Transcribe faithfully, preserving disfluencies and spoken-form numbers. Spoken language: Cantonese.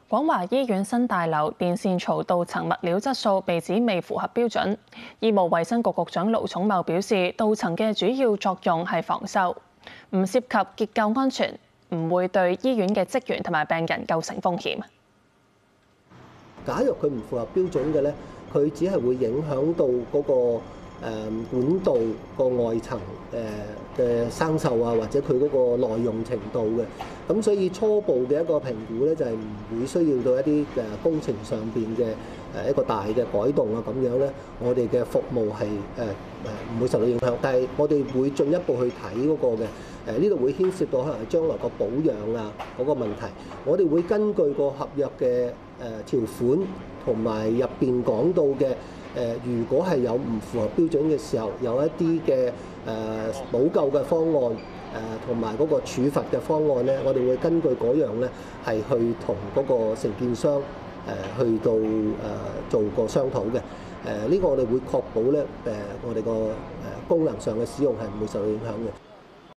廣華醫院新大樓電線槽導層物料質素被指未符合標準。醫務衛生局局長盧寵茂表示，導層嘅主要作用係防鏽，唔涉及結構安全，唔會對醫院嘅職員同埋病人構成風險。 假如佢唔符合標準嘅咧，佢只係會影響到嗰個誒管道個外層誒嘅生鏽啊，或者佢嗰個耐用程度嘅。咁所以初步嘅一個評估咧，就係唔會需要到一啲誒工程上邊嘅誒一個大嘅改動啊，咁樣咧，我哋嘅服務係誒誒唔會受到影響。但係我哋會進一步去睇嗰個嘅誒呢度會牽涉到可能係將來個保養啊嗰個問題。我哋會根據個合約嘅誒條款同埋入邊講到嘅。誒，如果係有唔符合標準嘅時候，有一啲嘅誒補救嘅方案，誒同埋嗰個處罰嘅方案咧，我哋會根據嗰樣咧係去同嗰個承建商誒去到誒做個商討嘅。誒呢個我哋會確保咧誒我哋個誒功能上嘅使用係唔會受到影響嘅。